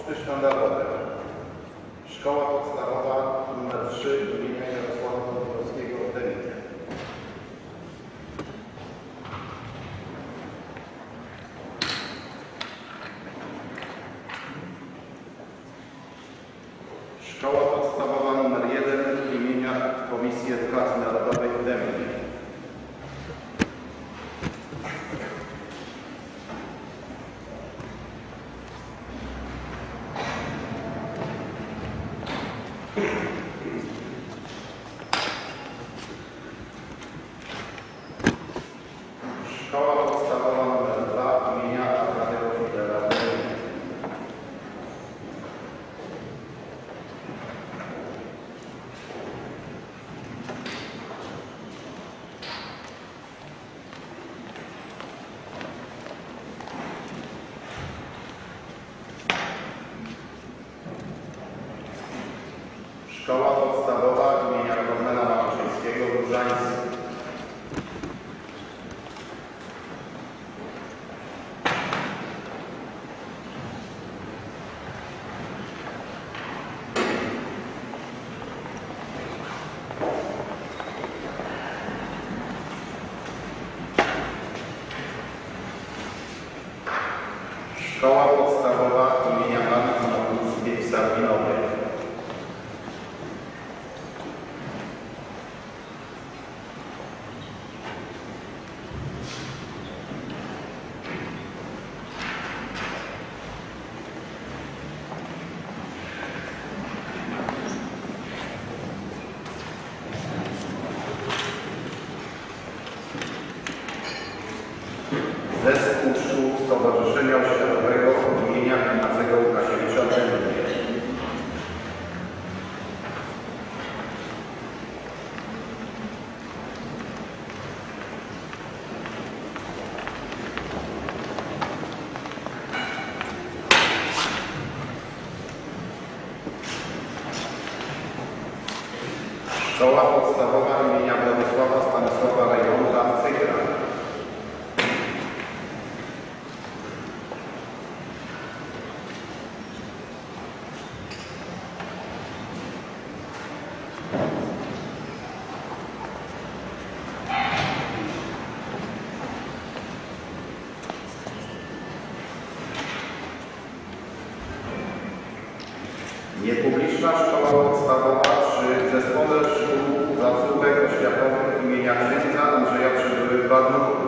Przyszłędarowe. Szkoła podstawowa nr 3 imienia Jarosława Dąbrowskiego w Dębie. Szkoła podstawowa nr 1 imienia Komisji Edukacji Narodowej w Dębie. Szkoła podstawowa nr 2 imienia Arkadiego Fidela w Dębie. Szkoła podstawowa imienia Kornela Matuszewskiego w Gdańsku. Szkoła podstawowa imienia Marii Znowińskiej w Sarbinowie. Zespół szkół Stowarzyszenia Oświatowego imienia Ignacego Łukasiewicza w Dębie. Szkoła podstawowa imienia Władysława Stanisława Rejmonta Cykra. Niepubliczna szkoła podstawowa przy Zespole Szkół Placówek Oświatowych imienia księdza Andrzeja Przybyły w Barnuchu.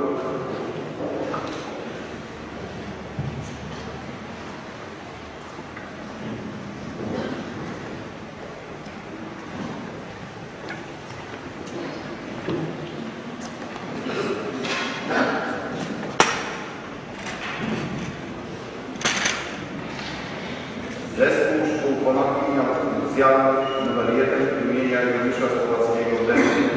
Zespół Szkół Ponadgimnazjalnych nr 1 imienia Juliusza Słowackiego w Dębie.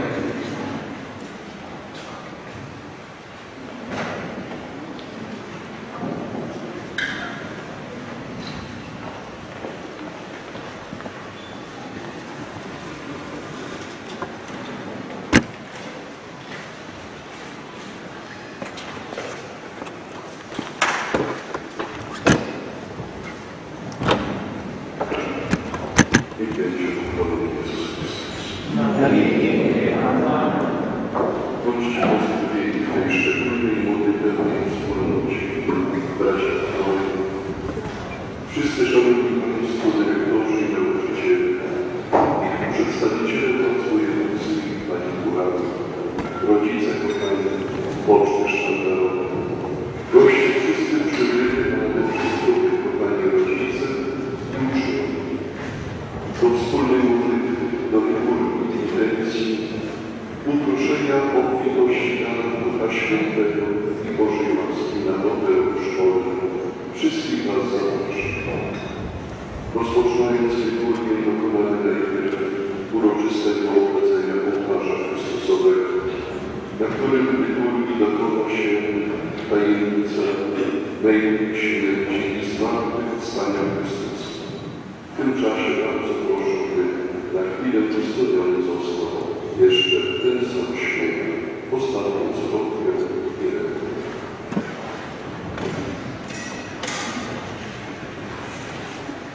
Bądźcie postawieni w tej szczególnej modlitewnej wspólnocie, bracia w Bogu. Wszyscy szanowni Państwo, dyrektorzy i nauczyciele, przedstawiciele władz wojewódzkich, Pani Kurator, rodzice kochani, poczty sztandarowe, goście wszyscy przybyli, ale wszystko kochani rodzice i uczniowie. Do wspólnej modlitwy, do wyboru intencji, uproszenia obfitości na Ducha Świętego i Bożej łaski na dobre szkolne wszystkich nas zaproszę. Rozpoczynając liturgię dokonamy najpierw uroczystego obchodzenia ołtarza Chrystusowego, na którym w liturgii dokona się tajemnica męki, śmierci i zmartwychwstania Chrystusa. W tym czasie bardzo proszę, by na chwilę ustawiony został jeszcze ten sam śmiech, ostatnią zwrotkę i rękę.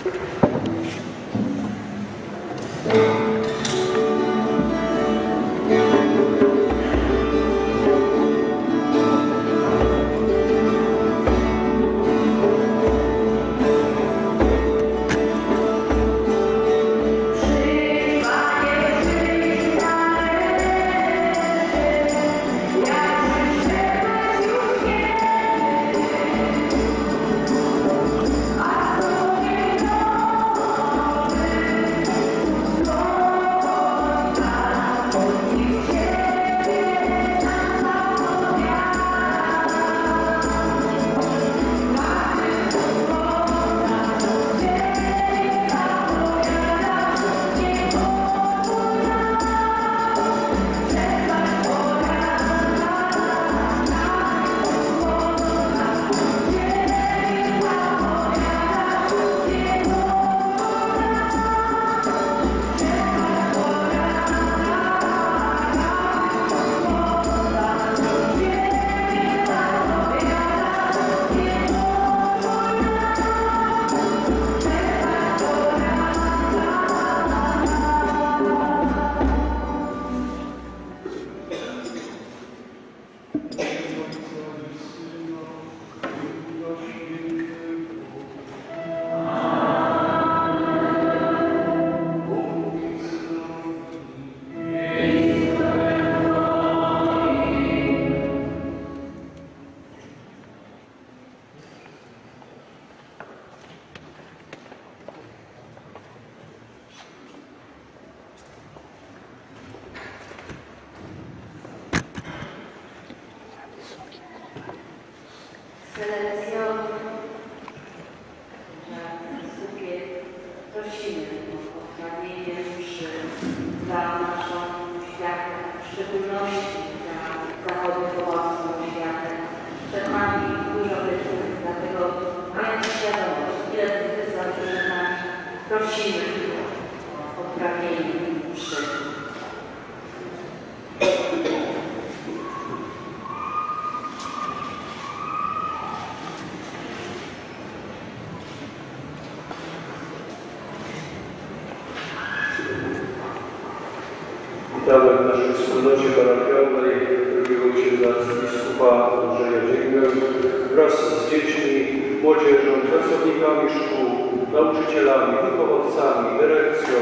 Witamy w naszej wspólnocie parafialnej drugiego księdza arcybiskupa Andrzeja Dzięgę wraz z dziećmi, młodzieżą, pracownikami szkół, nauczycielami, wychowawcami, dyrekcją.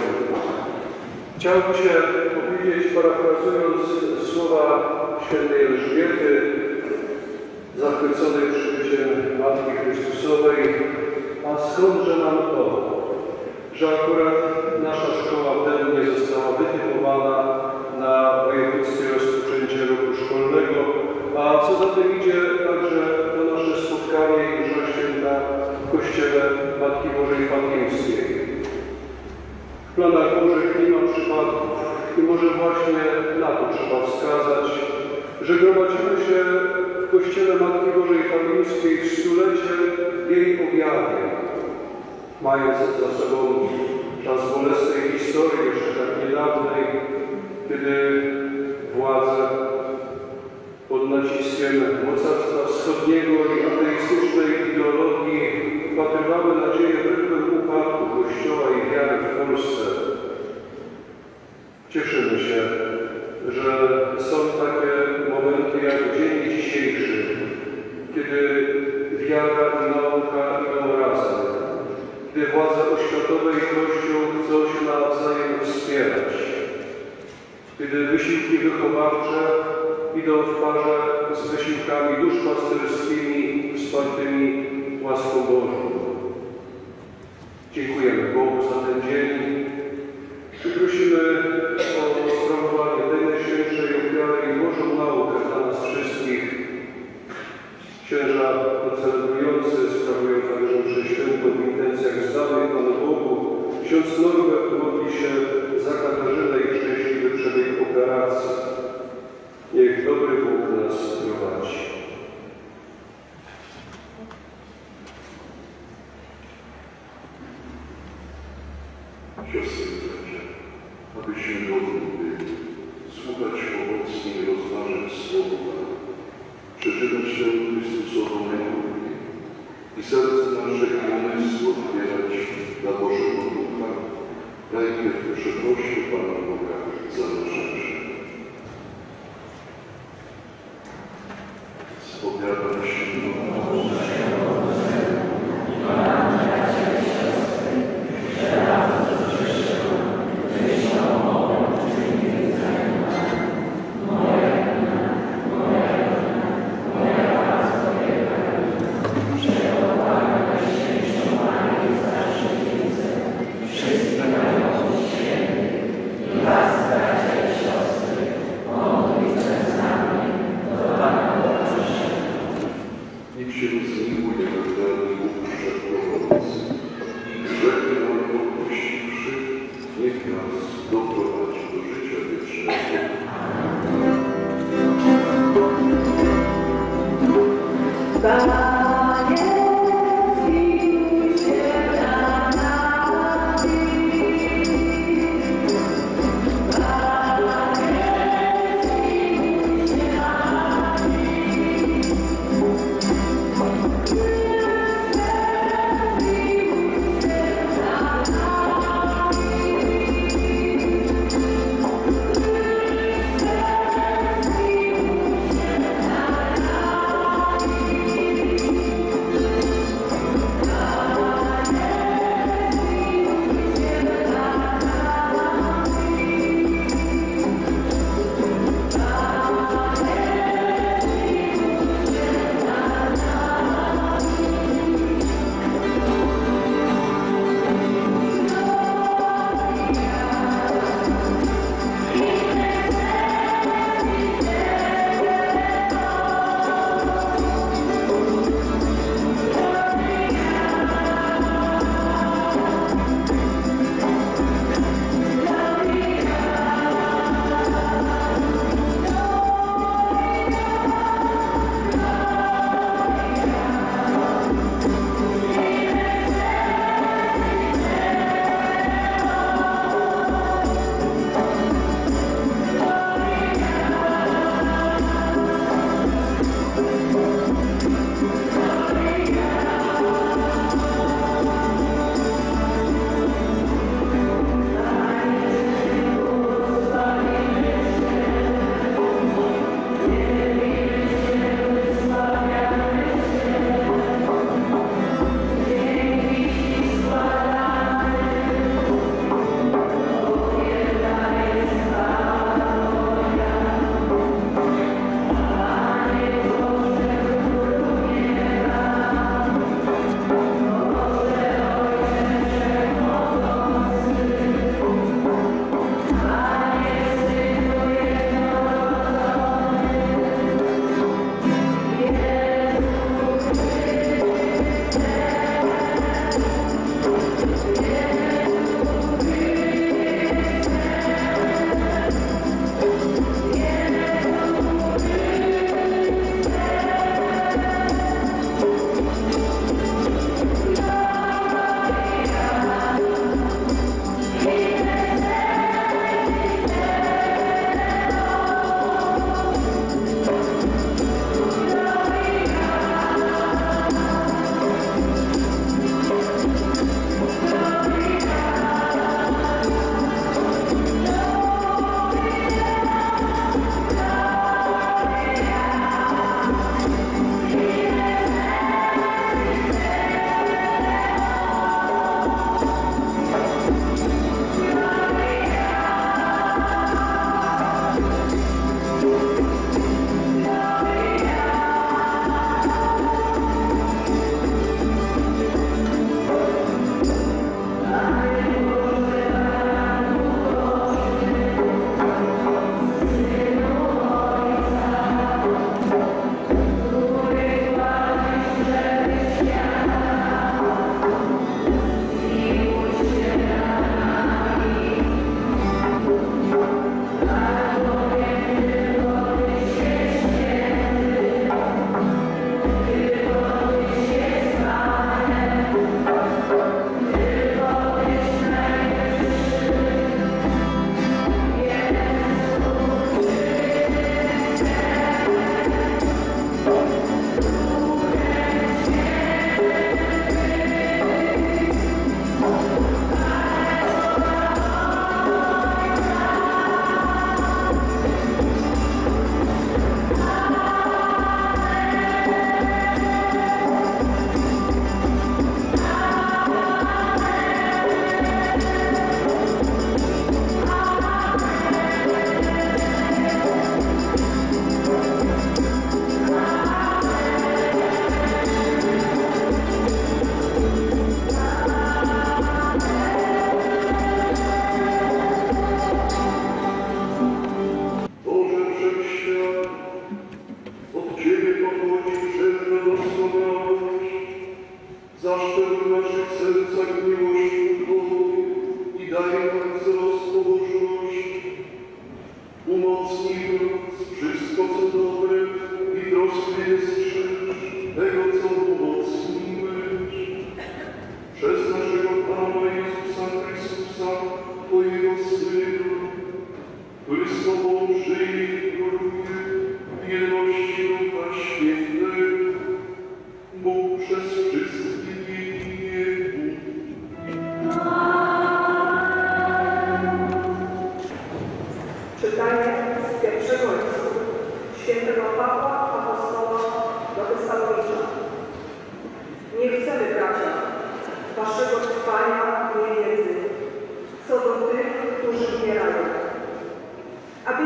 Chciałbym się powiedzieć, parafrazując słowa świętej Elżbiety, zachwyconej przybyciem Matki Chrystusowej, a skądże nam to, że akurat nasza szkoła w Dębnie została wytypowana na wojewódzkie rozpoczęcie roku szkolnego, a co za tym idzie także to nasze spotkanie i msza święta w Kościele Matki Bożej Fatimskiej. W planach Bożych nie ma przypadków i może właśnie na to trzeba wskazać, że gromadzimy się w Kościele Matki Bożej Fatimskiej w stulecie jej objawie, mając za sobą czas bolesnej historii, jeszcze tak niedawnej, kiedy władze pod naciskiem mocarstwa wschodniego i ateistycznej ideologii wpatrywały nadzieję w rytm upadku Kościoła i wiary w Polsce. Cieszymy się, że są takie momenty jak dzień dzisiejszy, kiedy wiara i nauka idą razem, gdy władze oświatowe i Kościół chcą się nawzajem wspierać, kiedy wysiłki wychowawcze idą w parze z wysiłkami duszpasterskimi wspartymi łaską Bożą. Dziękujemy Bogu za ten dzień i prosimy o sprawowanie tej najświętszej ofiary i Bożą naukę dla nas wszystkich. Księża celebrujący sprawują także mszę świętą w intencjach zdanych Panu Bogu. Ksiądz Norbert modli się za Katarzynę i szczęśliwy przebieg operacji. Niech dobry Bóg nas prowadzi. Siostry i bracia, abyśmy mogli słuchać owocnie i rozważać Słowa, przeżywać tę Chrystusową naukę i serce nasze i umysł otwierać dla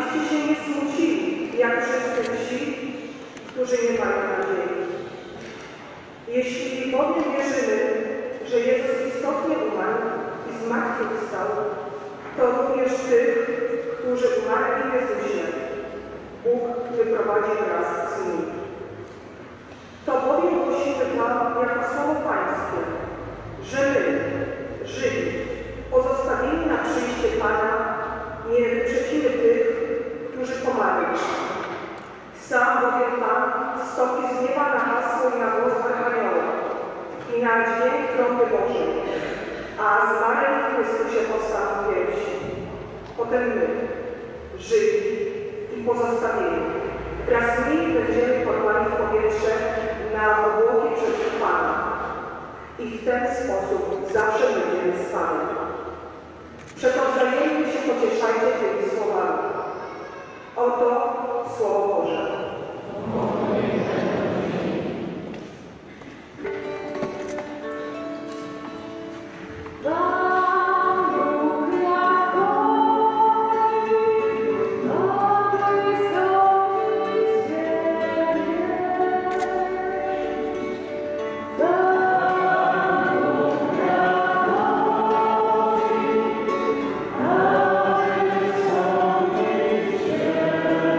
abyście się nie smucili, jak wszyscy ci, którzy nie mają nadziei. Jeśli bowiem wierzymy, że Jezus istotnie umarł i zmartwychwstał, to również tych, którzy umarli w Jezusie, Bóg wyprowadzi wraz z nimi. To bowiem głosimy wam jako słowo Pańskie, że my, żywi, pozostawieni na przyjście Pana, nie wyprzedzimy tych, którzy pomarli. Sam bowiem Pan stąpi z nieba na hasło i na głos archanioła i na dźwięk trąby Bożej, a zmarli w Chrystusie powstaną pierwsi. Potem my, żywi i pozostawieni, wraz z nimi będziemy porwani w powietrze na obłoki przed Pana i w ten sposób zawsze będziemy z Panem. Przeto wzajemnie się pocieszajcie tymi słowami. Oto Słowo Boże. Yeah.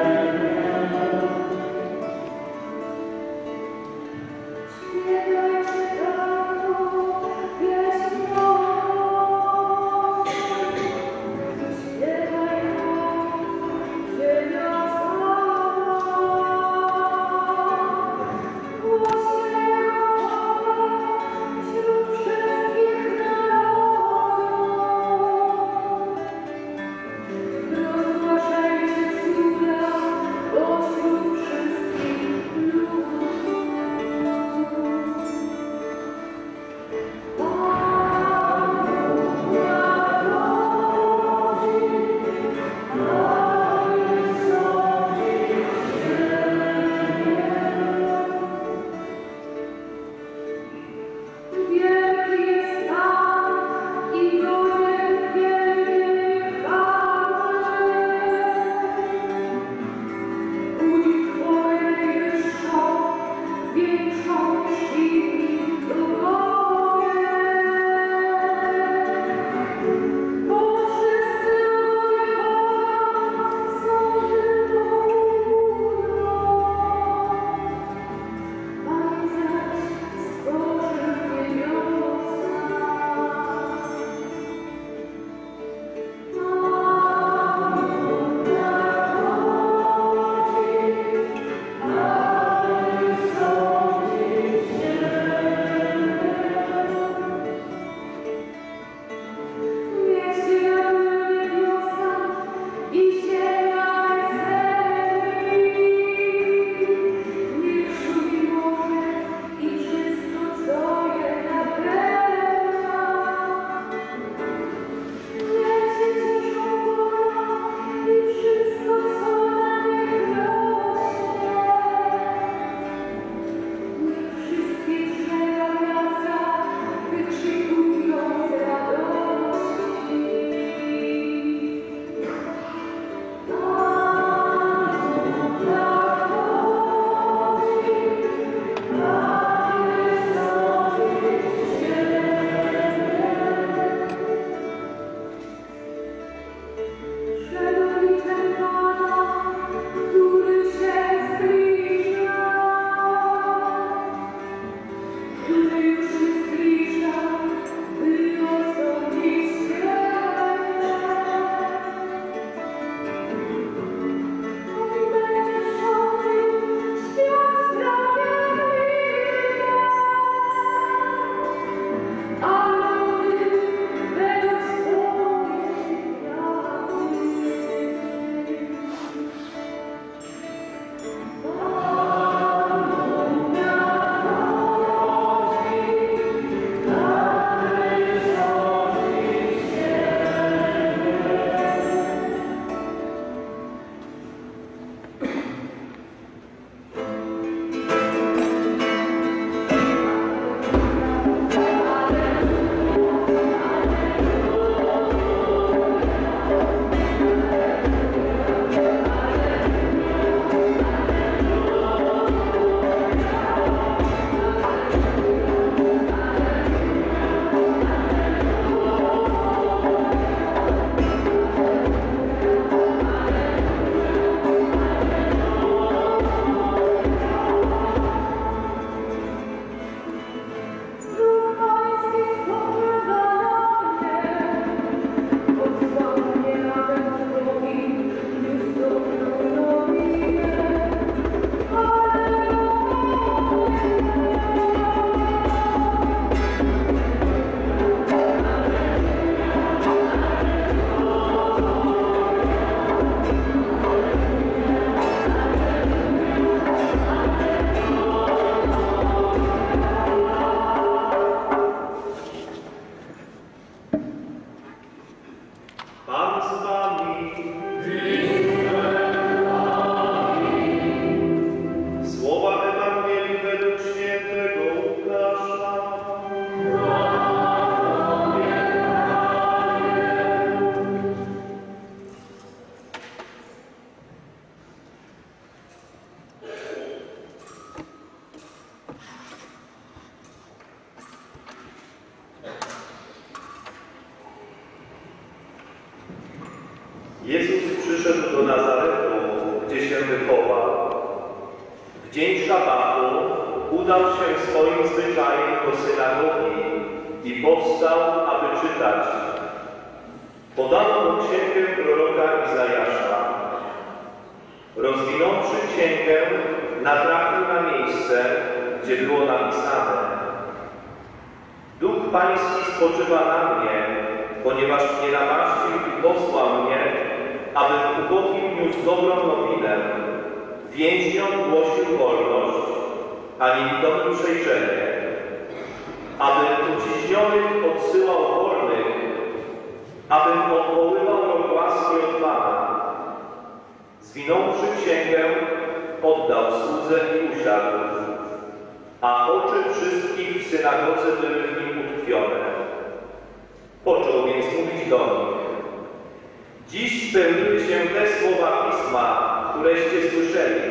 Jezus przyszedł do Nazaretu, gdzie się wychował. W dzień szabatu udał się swoim zwyczajem do synagogi i powstał, aby czytać. Podano mu księgę proroka Izajasza. Rozwinąwszy księgę, natrafił na miejsce, gdzie było napisane: Duch Pański spoczywa na mnie, ponieważ mnie namaścił i posłał mnie, abym ubogim niósł dobrą nowinę, więźniom głosił wolność, a niewidomym przejrzenie, aby uciśnionych odsyłał wolnych, abym odwoływał rok łaski od Pana. Zwinąwszy księgę, oddał słudze i usiadł, a oczy wszystkich w synagodze były w nim utkwione. Począł więc mówić do nich: Dziś spełniły się te słowa Pisma, któreście słyszeli.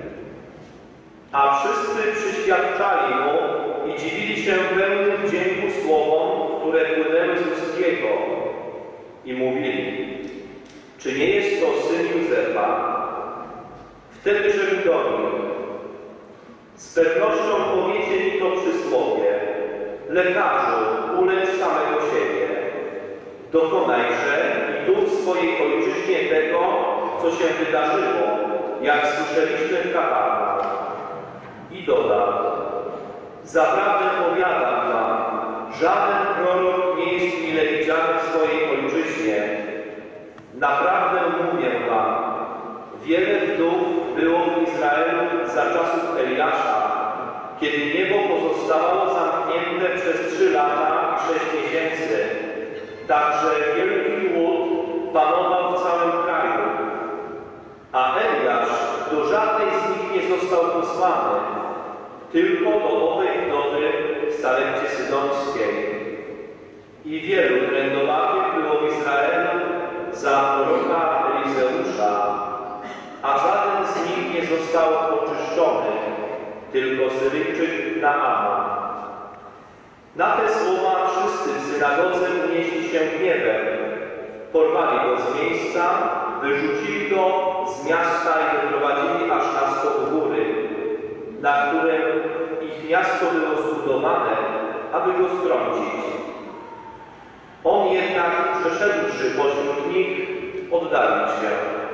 A wszyscy przyświadczali mu i dziwili się pełnym wdzięku słowom, które płynęły z ust jego. I mówili: Czy nie jest to syn Józefa? Wtedy rzekł do nich: Z pewnością powiecie mi to przysłowie: Lekarzu, ulecz samego siebie. Dokonajże i tu w swojej ojczyźnie tego, co się wydarzyło, jak słyszeliśmy w Kafarnaum. I dodał: Zaprawdę powiadam wam, żaden prorok nie jest mile widziany w swojej ojczyźnie. Naprawdę mówię wam, wiele wdów było w Izraelu za czasów Eliasza, kiedy niebo pozostawało zamknięte przez 3 lata i 6 miesięcy. Także wielki głód panował w całym kraju. A Eliasz do żadnej z nich nie został posłany, tylko do owej wdowy w Sarepcie Sydońskiej. I wielu trędowatych było w Izraelu za proroka Elizeusza, a żaden z nich nie został oczyszczony, tylko Syryjczyk Naaman. Na te słowa wszyscy w synagodze unieśli się gniewem. Porwali go z miejsca, wyrzucili go z miasta i doprowadzili aż na stok góry, na którym ich miasto było zbudowane, aby go strącić. On jednak, przeszedłszy pośród nich, oddalił się.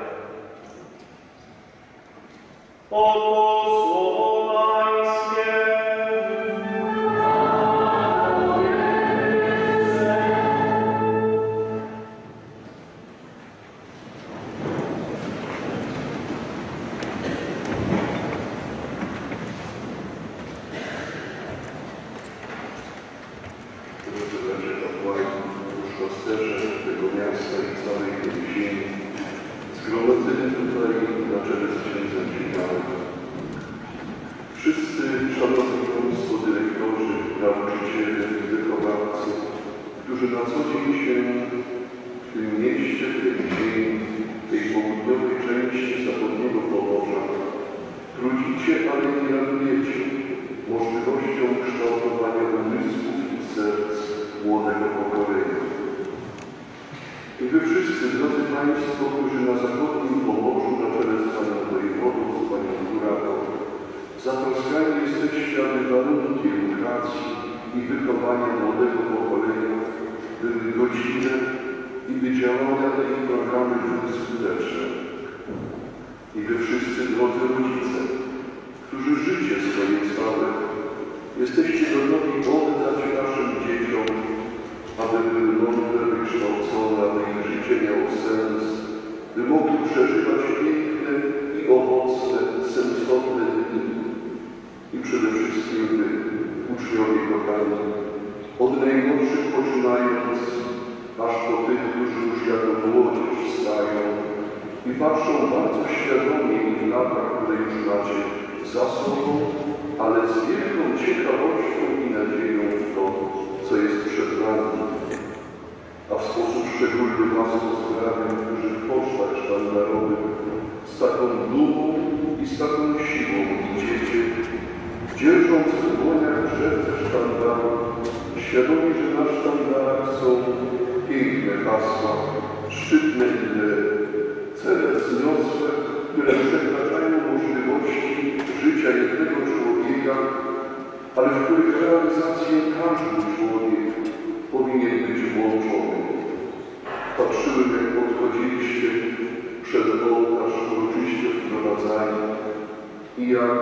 Oto słowo Pańskie. Pasterze tego miasta i całej tej ziemi, zgromadzeni tutaj na czele z księdzem Michałem. Wszyscy szanowni państwo, dyrektorzy, nauczyciele i wychowawcy, którzy na co dzień się w tym mieście, w tej ziemi, tej południowej części zachodniego Pomorza trudzicie, ale nie radujecie możliwością kształtowania umysłów i serc młodego pokolenia. I wy wszyscy, drodzy Państwo, którzy na zachodnim Pomorzu na czele z Panią Wojewodą, z Panią Kurator, zatroskani jesteście, aby warunki edukacji i wychowania młodego pokolenia były godziwe i by działania te ich programy były skuteczne. I wy wszyscy, drodzy rodzice, którzy życie swoje całe jesteście gotowi oddać naszym dzieciom, aby były mądre, wykształcone, aby ich życie miało sens, by mogli przeżywać piękne i owocne, sensowne dni. I przede wszystkim wy, uczniowie kochani, od najmłodszych poczynając, aż po tych, którzy już jako młodzież stają i patrzą bardzo świadomie w lata, które już macie za sobą, ale z wielką ciekawością i nadzieją w to, co jest przed nami. A w sposób szczególny Was pozdrawiam, którzy w pocztach sztandarowych z taką dumą i z taką siłą idziecie, dzierżąc w dłoniach drzewce sztandaru, świadomi, że na sztandarach są piękne hasła, szczytne idee wzniosłe, które przekraczają możliwości życia jednego człowieka, ale w których realizację każdy człowiek powinien być włączony. Patrzyłem, jak podchodziliście przed ołtarz, uroczyście wprowadzani i jak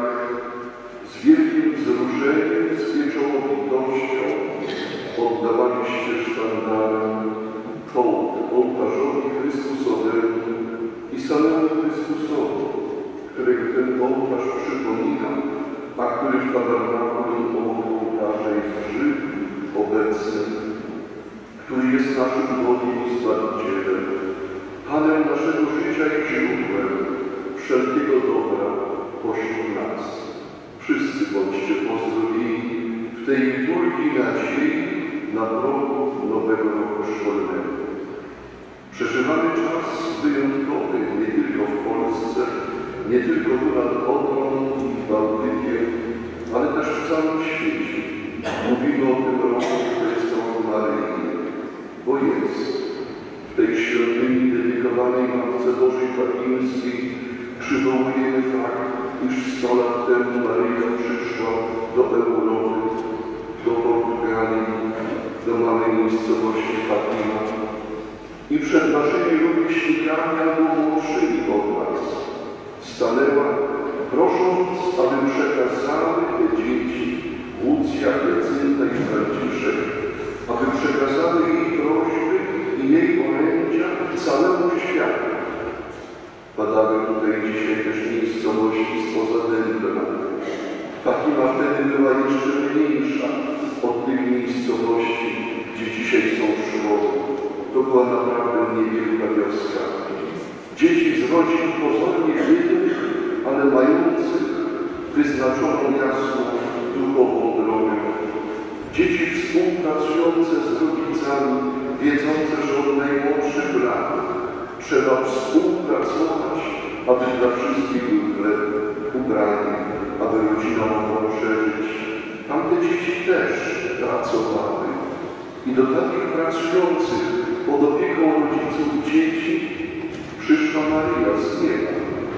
z wielkim wzruszeniem, z pieczołowitością oddawaliście sztandarem hołd ołtarzowi Chrystusowemu i samemu Chrystusowi, którego ten ołtarz przypomina, a który w tabernakulum obok ołtarza jest żywy, obecny, który jest naszym Bogiem i Zbawicielem, Panem naszego życia i źródłem wszelkiego dobra pośród nas. Wszyscy bądźcie pozdrowieni w tej liturgii nadziei na progu nowego roku szkolnego. Przeżywamy czas wyjątkowy nie tylko w Polsce, nie tylko tu nad Odrą i Bałtykiem, ale też w całym świecie. Mówimy o tym roku, że jest rok Maryi, bo jest w tej świątyni dedykowanej Matce Bożej Fatimskiej przywołujemy fakt, iż 100 lat temu Maryja przyszła do Europy, do Portugalii, do małej miejscowości Fatima i przed waszymi rówieśnikami albo młodszymi od was stanęła, prosząc, aby przekazały te dzieci, Łucja, Jacynta i Franciszek, aby przekazały jej prośby i jej orędzia całemu światu. Badały tutaj dzisiaj też miejscowości spoza Dębna. Fatima wtedy była jeszcze mniejsza od tych miejscowości, gdzie dzisiaj są szkoły. To była naprawdę niewielka wioska. Dzieci z rodzin pozornie biednych, ale mających wyznaczoną jasną duchową drogę. Dzieci współpracujące z rodzicami, wiedzące, że od najmłodszych lat trzeba współpracować, aby dla wszystkich był chleb, ubranie, aby rodzina mogła przeżyć. Tamte dzieci też pracowały. I do takich pracujących pod opieką rodziców dzieci przyszła Maryja z nieba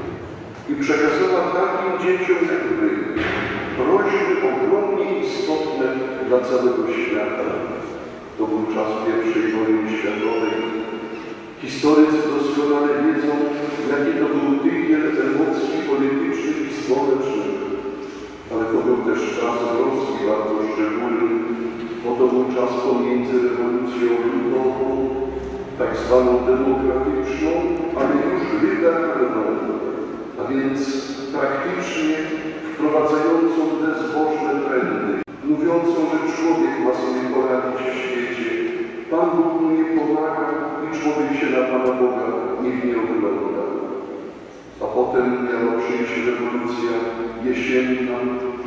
i przekazała takim dzieciom jak wy prośby ogromnie istotne dla całego świata. To był czas I wojny światowej. Historycy doskonale wiedzą, jaki to był tygiel emocji politycznych i społecznych. Ale to był też czas Rosji bardzo szczególny, bo to był czas pomiędzy rewolucją ludową, tak zwaną demokratyczną, ale już liberalną, a więc praktycznie wprowadzającą bezbożne trendy, mówiącą, że człowiek ma sobie poradzić w świecie. Pan Bóg mu nie pomaga i człowiek się na Pana Boga nikt nie ogląda. A potem miała przyjść rewolucja jesienna,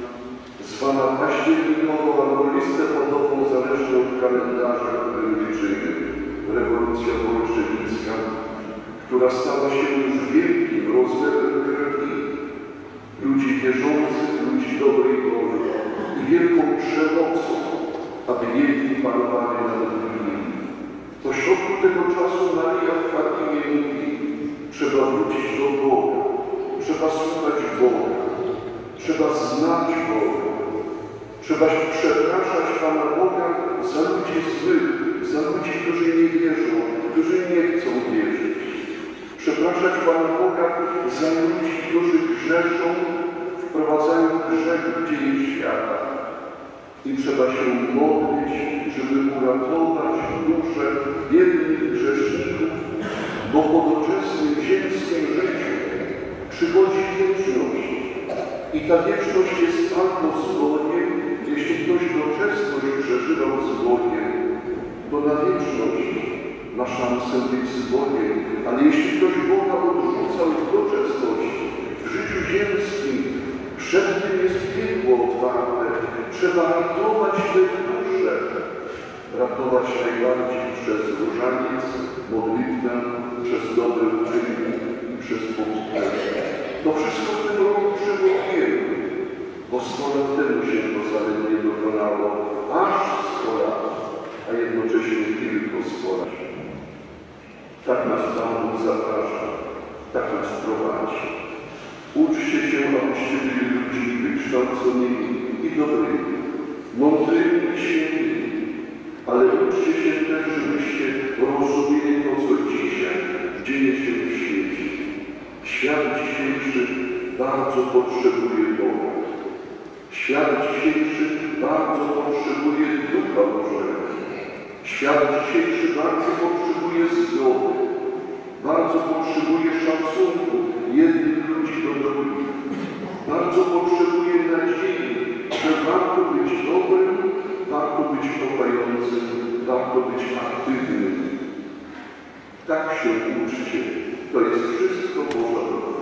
zwana październikową albo listopadową, zależnie od kalendarza, który liczymy. Rewolucja bolszewicka, która stała się już wielkim rozlewem krwi ludzi wierzących, ludzi dobrej woli i wielką przemocą, aby jedni panowali nad drugimi. Pośrodku tego czasu Maryja w Fatimie mówi: trzeba wrócić do Boga, trzeba słuchać Boga, trzeba znać Boga, trzeba przepraszać Pana Boga za ludzi złych, za ludzi, którzy nie wierzą, którzy nie chcą wierzyć. Przepraszać Pana Boga za ludzi, którzy grzeszą, wprowadzają grzech w dzieje świata. I trzeba się modlić, żeby uratować duszę biednych grzeszników, bo po doczesnym ziemskim życiu przychodzi wieczność. I ta wieczność jest albo z Bogiem, jeśli ktoś doczesność przeżywał z Bogiem, to na wieczność ma szansę być z Bogiem. Ale jeśli ktoś Boga odrzucał w doczesności, w życiu ziemskim, przed tym jest piekło otwarte. Trzeba ratować tę duszę. Ratować najbardziej przez różaniec, modlitwę, przez dobre uczynki i przez pokutowanie. To wszystko w tym roku przywołujemy, bo 100 lat temu się to zaledwie dokonało, aż 100 lat, a jednocześnie tylko 100 lat. Tak nas Pan Bóg zaprasza, tak nas prowadzi. Uczcie się, abyście byli ludźmi wykształconymi i dobrymi, mądrymi i świętymi, ale uczcie się też, żebyście rozumieli to, co dzisiaj dzieje się w świecie. Świat dzisiejszy bardzo potrzebuje Boga. Świat dzisiejszy bardzo potrzebuje Ducha Bożego. Świat dzisiejszy bardzo potrzebuje zgody. Bardzo potrzebuje szacunku jednych ludzi do drugich. Bardzo potrzebuje nadziei, że warto być dobrym, warto być kochającym, warto być aktywnym. Tak się uczcie. To jest wszystko Boża droga.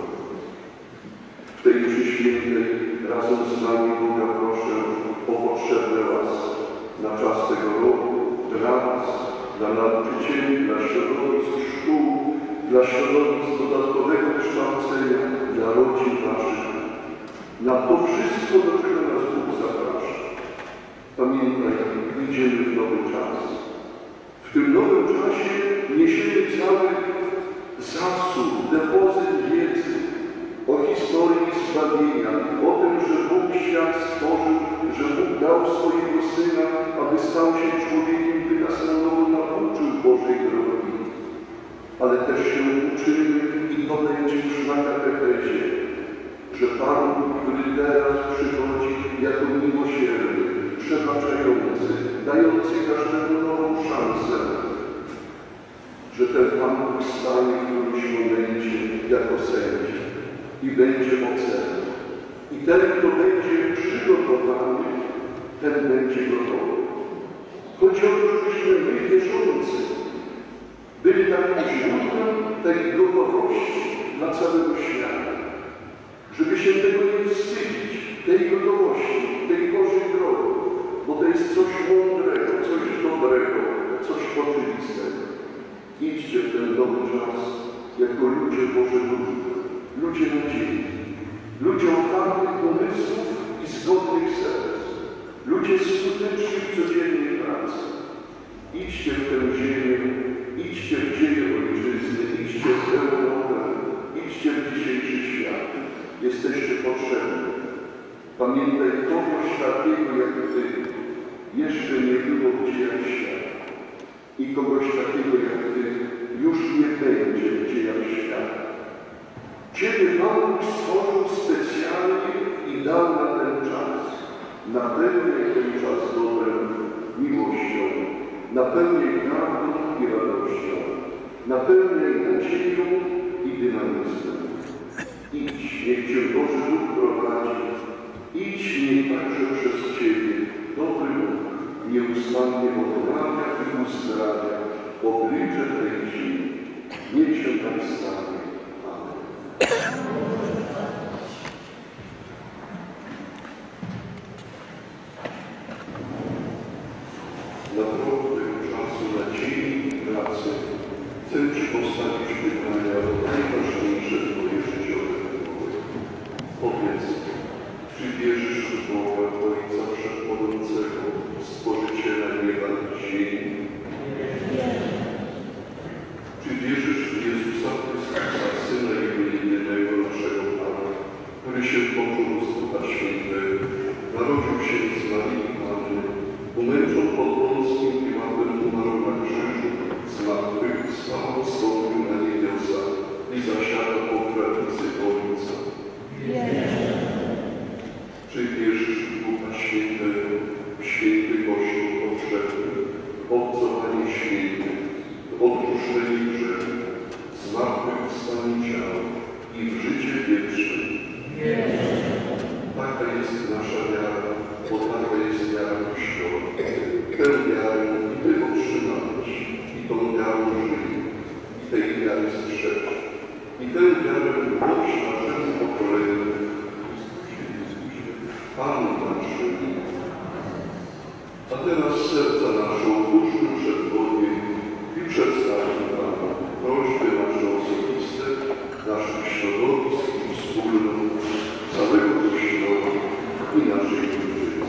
W tej mszy świętej razem z Wami Boga proszę o potrzebne łasy na czas tego roku, dla nas, dla nauczycieli, dla środowisk szkół, dla środowisk dodatkowego kształcenia, dla rodzin naszych. Na to wszystko, do czego nas Bóg zaprasza. Pamiętaj, idziemy w nowy czas. W tym nowym czasie niesiemy cały zasób, depozyt wiedzy o historii zbawienia, o tym, że Bóg świat stworzył, że Bóg dał swojego Syna, aby stał się człowiekiem, by nas na nowo nauczył Bożej drogi. Ale też się uczymy i to będzie już na katechezie, że Pan, który teraz przychodzi jako miłosierny, przebaczający, dający każdemu nową szansę, że ten Pan Bóg stanie w którymś momencie jako sędzia i będzie oceniał. I ten, kto będzie przygotowany, ten będzie gotowy. Chodzi o to, żebyśmy my wierzący byli takim źródłem tej gotowości dla całego świata. Żeby się tego nie wstydzić, tej gotowości, tej Bożej drogi, bo to jest coś mądrego, coś dobrego, coś oczywistego. Idźcie w ten nowy czas jako ludzie Boże Ducha, ludzie nadziei, ludzie otwartych pomysłów i zgodnych serc, ludzie skuteczni w codziennej pracy. Idźcie w tę ziemię, idźcie w dzieje ojczyzny, idźcie z Europą, idźcie w dzisiejszy świat. Jesteście potrzebni. Pamiętaj, kogoś takiego jak Ty jeszcze nie było w dziejach świata. I kogoś takiego jak Ty już nie będzie w dziejach świata. Ciebie Pan Bóg stworzył specjalnie i dał na ten czas. Napełniaj ten czas dobrem, miłością, napełniaj prawdą i radością, napełniaj nadzieją i dynamizmem. Idź, niech Cię Boży Duch prowadzi. Idź, niech także przez Ciebie dobry Bóg nieustannie odnawia i uzdrawia oblicze tej ziemi. Niech się tak stanie. Amen. Na progu tego czasu nadziei i pracy chcę Ci postawić pytania najważniejsze w Twoje życiowe wybory. Powiedz, czy wierzysz w Boga, Ojca Wszechmogącego, Stworzyciela nieba i ziemi? Czy wierzysz w Jezusa Chrystusa, Syna Jego jedynego, naszego Pana, który się począł z Ducha Świętego, narodził się z Marii Panny, umęczał pod Pąckim Piłatem, umarł na krzyżu, zmartwychwstał, wstąpił na niebiosa i zasiada po prawicy Ojca. Czy wierzysz w Ducha Świętego, w święty Kościół powszechny, w obcowanie świętych, w odpuszczenie grzechów, zmartwychwstanie ciała i w życie wieczne? Taka jest nasza wiara, bo taka jest wiara Kościoła. Tę wiarę Ty otrzymałeś i tą wiarą żyj, i tej wiary strzegł. I tę wiarę głoś naszemu pokoleniu. Panu naszym. A teraz serca nasze otwórzmy przed Bogiem i przedstawmy Panu prośby nasze osobiste, naszych środowisk i wspólnot, całego Kościoła i naszej ojczyzny.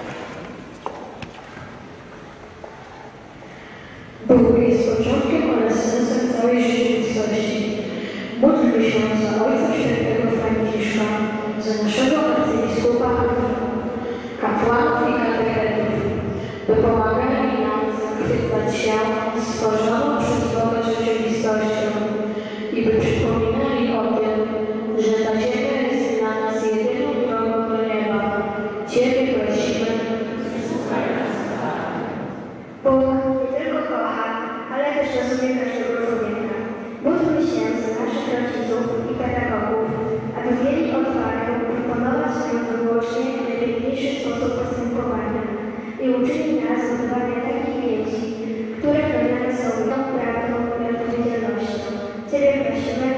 Bóg jest początkiem oraz sensem całej rzeczywistości. Módlmy się za Ojca Świętego Franciszka, za naszego arcybiskupa, kapłanów i katechetów, by pomagali nam zachwycać się stworzoną przez Boga rzeczywistością i by przypominali o tym, że ta ziemia jest dla nas jedyną drogą do nieba. Ciebie prosimy. Bóg nie tylko kocha, ale też rozumie każdego człowieka. Módlmy się za naszych rodziców i pedagogów, aby mieli odwagę proponować nam wyłącznie najpiękniejszy sposób postępowania i uczyli nas budowania takich więzi, które pełnione są prawdą i odpowiedzialnością. Ciebie prosimy.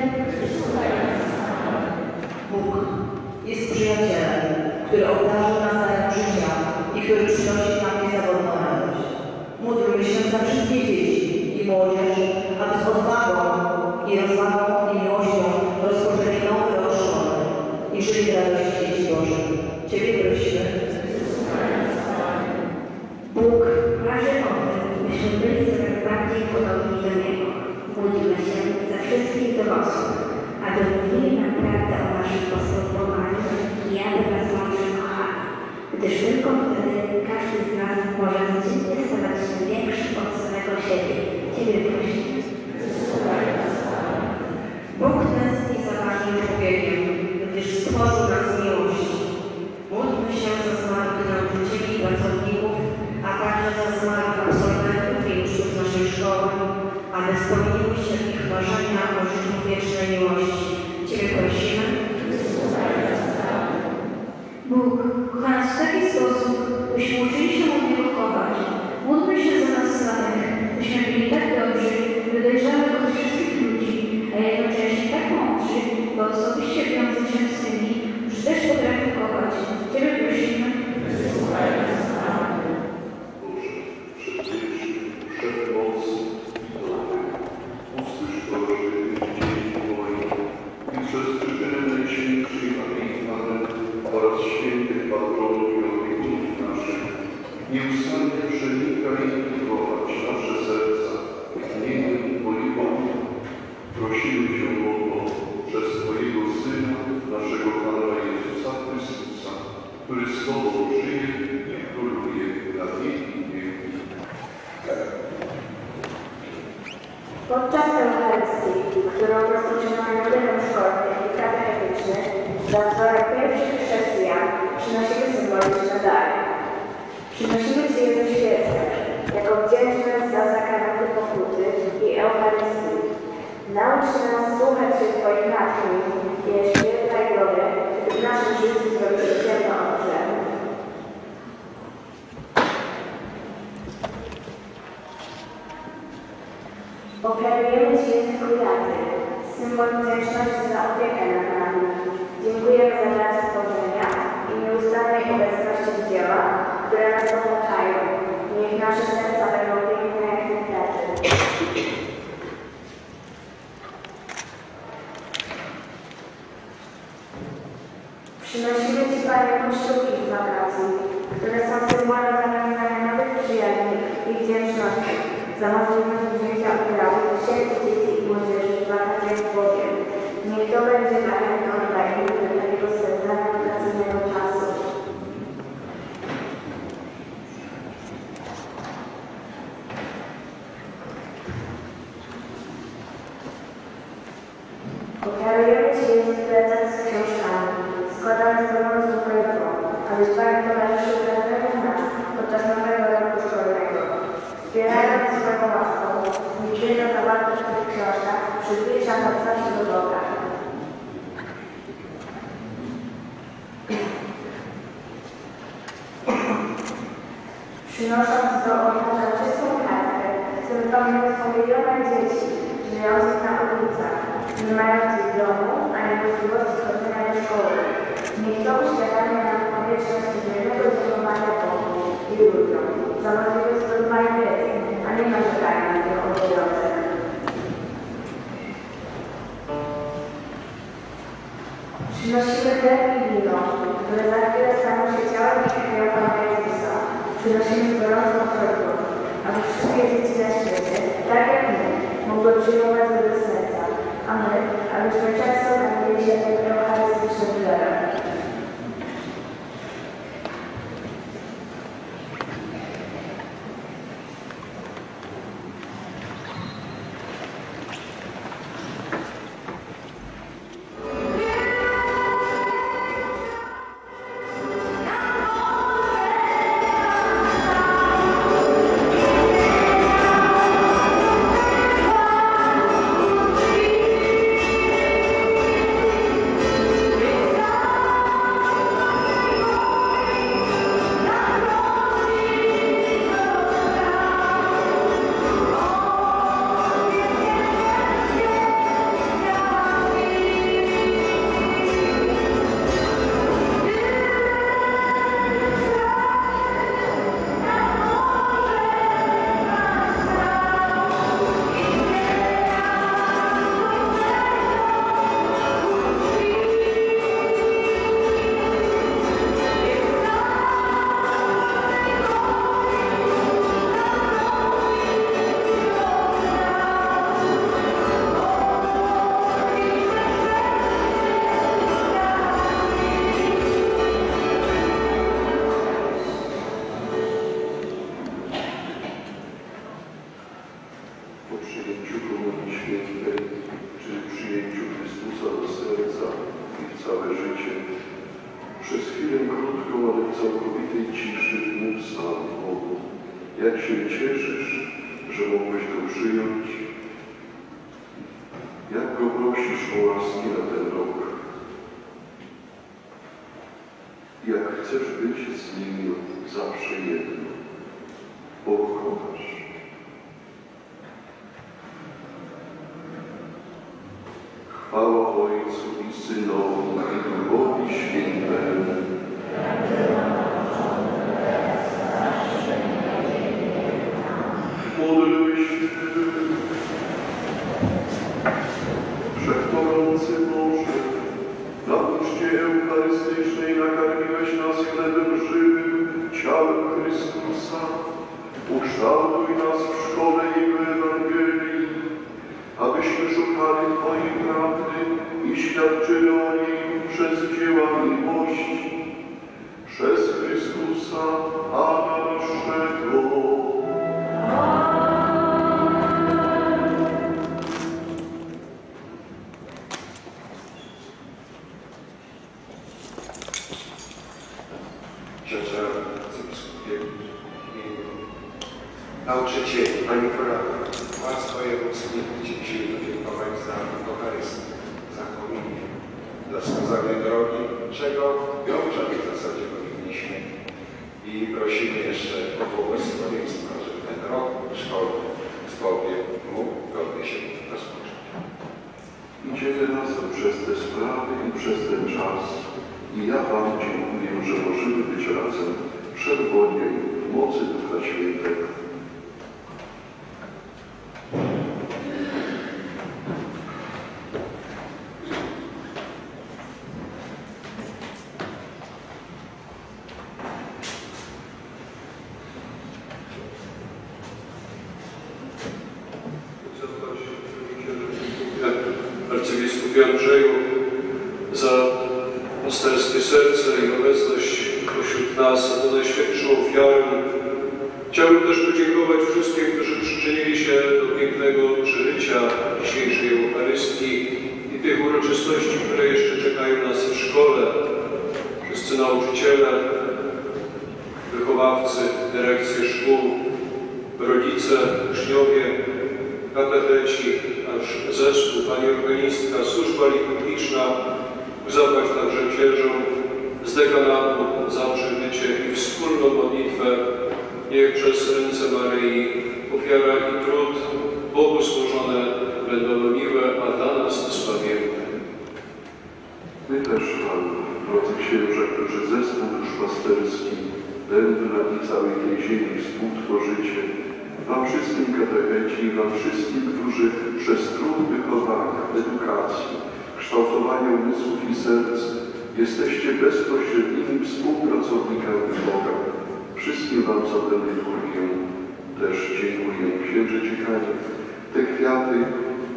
Bóg jest przyjacielem, który obdarzył nas darem życia i który przynosi nam niezawodną radość. Módlmy się za wszystkie dzieci i młodzież, aby z odwagą i rozwagą i miłością rozpoczęli nowy rok szkolny i żyli w radości dzieci Bożych. Ciebie prosimy. Bóg marzy o tym, byśmy byli coraz bardziej podobni do Niego. Módlmy się za wszystkich dorosłych, aby mówili nam prawdę o naszym postępowaniu i aby nas mądrze kochali, gdyż tylko wtedy każdy z nas może codziennie stawać się większy od samego siebie. Ciebie prosimy. Bóg tęskni za każdym człowiekiem, gdyż stworzył nas z miłości. Módlmy się za zmarłych nauczycieli i pracowników, a także za zmarłych absolwentów i uczniów naszej szkoły, aby spełniły się ich marzenia o życiu wiecznej miłości. Ciebie prosimy. Bóg kocha nas w taki sposób, byśmy uczyli się od Niego kochać. Módlmy się za nas samych, byśmy byli tak dobrzy, by dojrzałych od wszystkich ludzi, a jednocześnie tak mądrzy, by osobiście wiązać się z tymi, którzy też potrafią kochać. Ciebie prosimy. Wszechmocny i dobry, usłysz prośby dzieci moich i przez przyczynę Najświętszej Maryi Panny oraz świętych patronów i opiekunów naszych, nieustannie przenikaj i prowadź nasze serca gniewem Twojego. Prosimy Cię o to przez Twojego Syna, naszego Pana Jezusa Chrystusa, który z Tobą żyje i króluje na wieki wieków. Podczas Eucharystii, którą rozpoczynamy modlitwą szkolnych i katechetycznych, za wzorem pierwszych chrześcijan przynosimy symboliczne dary. Przynosimy Ci je świecę, jako wdzięczność za sakramenty pokuty i Eucharystii. Naucz nas słuchać się Twoich natchnień i świetlej drogę, by w naszym życiu zrobić się ciemno od grzechu. Ofiarujemy Ci język kwiaty, symbol wdzięczności za opiekę nad nami. Dziękujemy za dar stworzenia i nieustannej obecności w dziełach, które nas otaczają. Niech nasze serca będą piękne jak te kwiaty. Przynosimy Ci, Panie, koszulki z wakacji, które są symbolem nawiązania nowych przyjaźni i wdzięczności za możliwość wzięcia udziału w świecie dzieci i młodzieży w wakacjach z Bogiem. Niech to będzie zachętą dla nich do takiego spędzania wakacyjnego czasu. Ofiarujemy Ci język plecak z książkami, składając gorącą prośbą, abyś Panie towarzyszył każdemu z nas podczas nowego roku szkolnego. Wspierając swoją łaską, niewiele zawarte w tych książkach przyzwycza nas zawsze do Boga. Przynosząc do ołtarza czystą kartkę, chcemy pamiętać o milionach dzieci żyjących na ulicach, nie mających domu ani możliwości chodzenia do szkoły. Niech to uświadamia nam konieczność codziennego dziękowania Bogu i ludziom za możliwość zdobywania wiedzy, a nie narzekania na tych obowiązek. Przynosimy chleb i wino, które za chwilę staną się ciałem i krwią Pana Jezusa. Przynosimy z gorącą prośbą, aby wszystkie dzieci na świecie, tak jak my, mogły przyjmować do serca, a my, abyśmy często karmili się tym eucharystycznym chlebem. Arcybiskupie Andrzeju za pasterskie serce i obecność pośród nas, za najświętszą ofiarę. Chciałbym też podziękować wszystkim, którzy przyczynili się do pięknego przeżycia dzisiejszej Eucharystii i tych uroczystości, które jeszcze czekają nas w szkole. Wszyscy nauczyciele, wychowawcy, dyrekcje szkół, rodzice, uczniowie, katecheci, nasz zespół, pani organistka, służba liturgiczna, zapłać także księżom z dekanatu za przybycie i wspólną modlitwę. Niech przez ręce Maryi ofiara i trud Bogu złożone będą miłe, a dla nas zbawienne. My też, Pan, drodzy księża, którzy zespół duszpasterski Dębna i całej tej ziemi współtworzycie, Wam wszystkim katecheci i Wam wszystkim, którzy przez trud wychowania, edukacji, kształtowania umysłów i serc jesteście bezpośrednimi współpracownikami Boga. Wszystkim Wam za tę liturgię też dziękuję. Księże Ciechanie, te kwiaty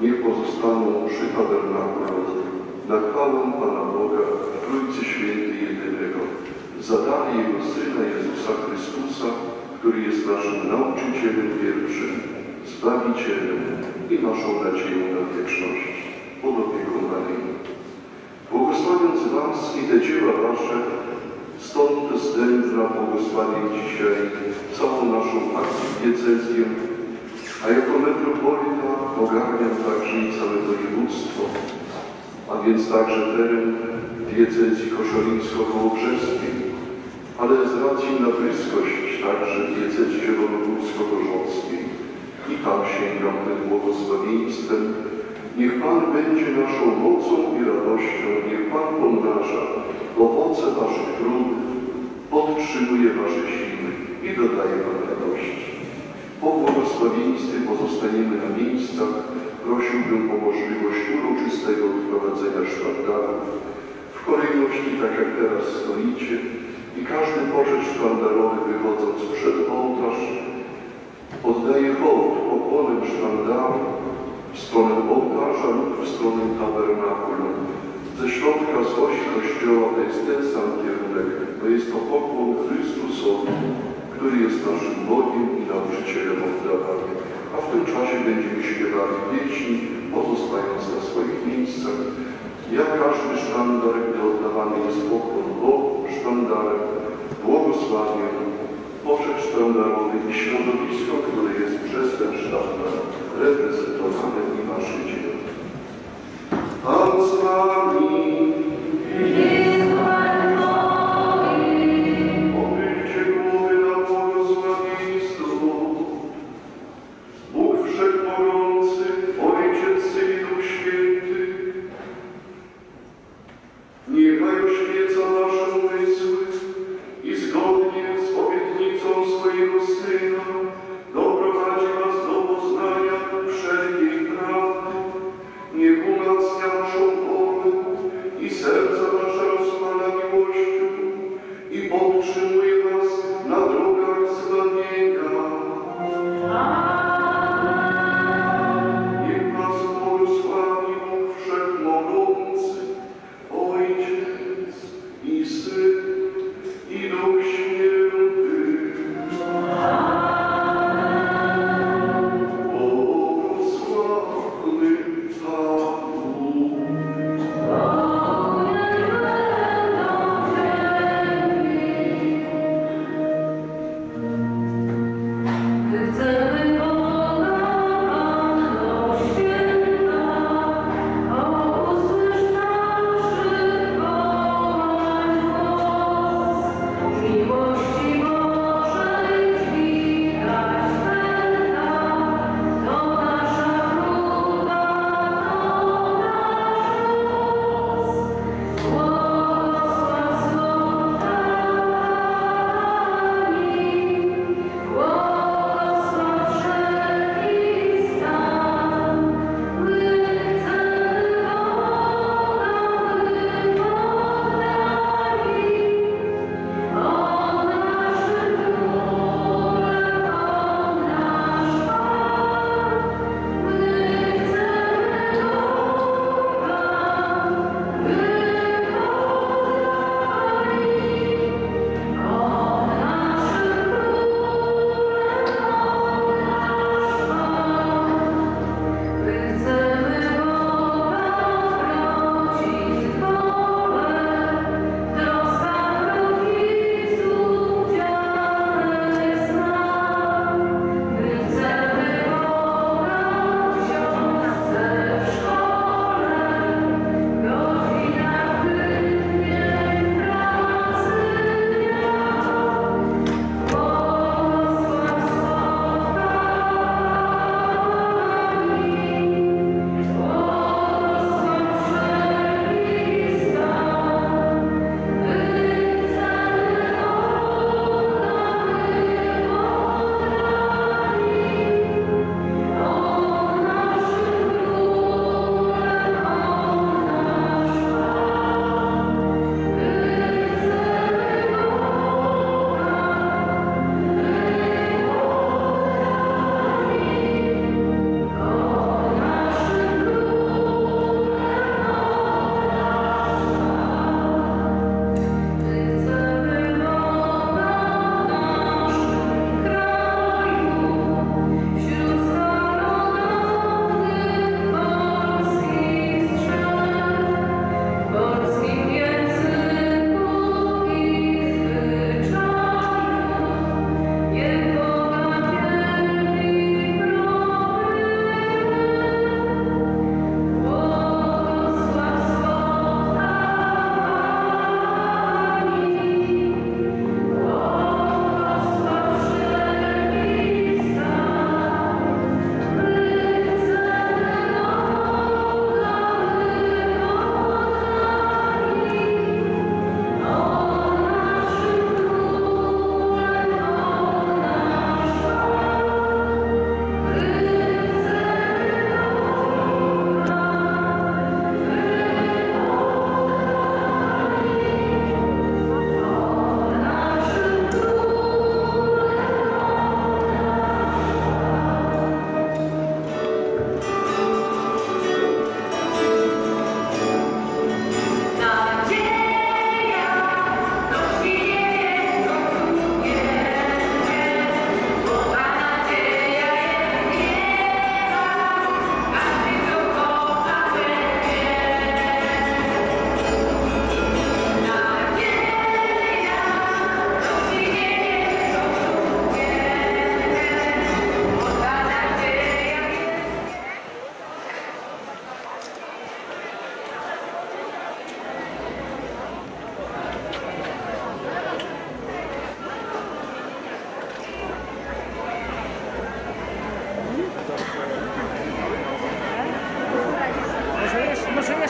niech pozostaną przy tabernakulum na chwałę Pana Boga w Trójcy Świętej Jedynego, za dar Jego Syna Jezusa Chrystusa, który jest naszym nauczycielem pierwszym, Zbawicielem i naszą nadzieją na wieczność, pod opieką Maryi. Błogosławiąc Was i te dzieła Wasze, stąd zdędla błogosławię dzisiaj całą naszą archidiecezję, a jako metropolita ogarniam także i całe województwo, a więc także teren diecezji koszalińsko-kołobrzeskiej, ale z racji na bliskość także diecezji zielonogórsko-gorzowskiej i tam sięgam tym błogosławieństwem. Niech Pan będzie naszą mocą i radością, niech Pan pomnaża owoce Waszych trudów, podtrzymuje Wasze siły i dodaje Wam radości. Po błogosławieństwie pozostaniemy na miejscach. Prosiłbym o możliwość uroczystego wprowadzenia sztandarów w kolejności, tak jak teraz stoicie, i każdy poczet sztandarowy wychodząc przed ołtarz oddaje hołd pokłonem sztandaru w stronę ołtarza lub w stronę tabernakulum. Ze środka z osi Kościoła to jest ten sam kierunek, to jest to pokłon Chrystusowi, który jest naszym Bogiem i nauczycielem oddawany. A w tym czasie będziemy śpiewali pieśni, pozostając na swoich miejscach. Jak każdy sztandar, gdy oddawany jest pokłon Bogu sztandarem, błogosławię poczet sztandarowy i środowisko, które jest przez ten sztandar reprezentowane i nasze dzieło. Pan z Wami. Obyście głowy na błogosławieństwo. Bóg Wszechmogący, Ojciec, Syn i Duch Święty, niechaj oświeca nasze umysły i zgodnie z obietnicą swojego Syna doprowadzi nas do poznania wszelkiej prawdy. Niech umacnia naszą wolę i serca nasze rozpala miłością i podtrzymuje nas na drogach zbawienia. Niech nas błogosławi Bóg Wszechmogący, Ojciec i Syn i Duch Święty. Błogosławy Panu. Błogosław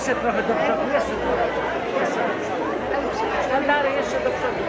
Jeszcze trochę do przodu, jeszcze trochę. Jeszcze do przodu. Sztandary jeszcze do przodu.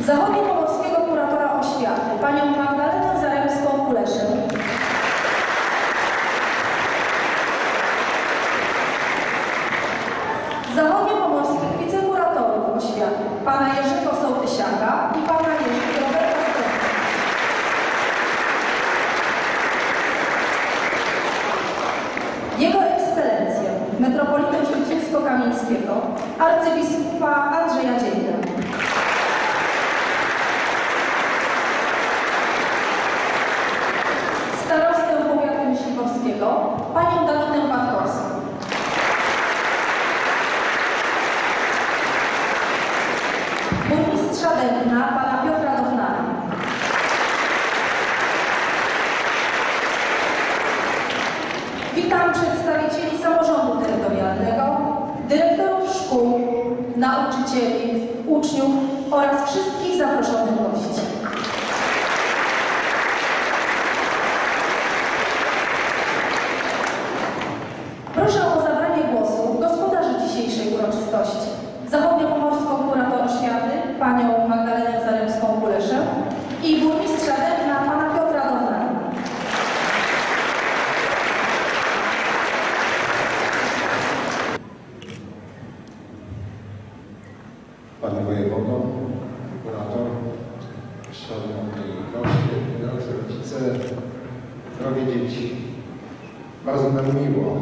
Zachodniopomorskiego kuratora oświaty, panią Magdalenę Zaremską-Kuleszę. Zachodniopomorskich wicekuratorów oświaty, pana Jerzego Sołtysiaka i pana Jerzego Roberta Stronka. Jego Ekscelencję, metropolitę Szczecińsko-Kamieńskiego, arcybiskupa Andrzeja Dzięka. Starostę powiatu myśliwowskiego, panią Dawidę Patkowską. Burmistrza Dębna, pana Piotra Downara. Witam przedstawicieli samorządu terytorialnego, dyrektorów szkół, nauczycieli, uczniów oraz wszystkich zaproszonych gości. Proszę o zabranie głosu gospodarzy dzisiejszej uroczystości. Zachodniopomorską kurator oświaty, panią Magdalenę Zaremską-Kuleszę i burmistrza Dębna, pana Piotra Downara. Panie wojewodo, kurator, szanowni goście, drodzy rodzice, drogie dzieci. Bardzo nam miło,